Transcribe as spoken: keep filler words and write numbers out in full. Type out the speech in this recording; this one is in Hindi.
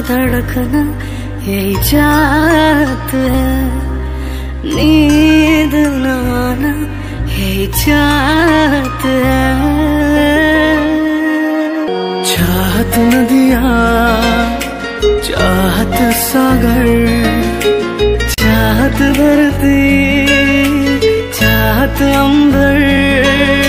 धड़कना यही चाहत है, नींद न आना यही चाहत है। चाहत नदियाँ, चाहत सागर, चाहत धरती, चाहत अंबर,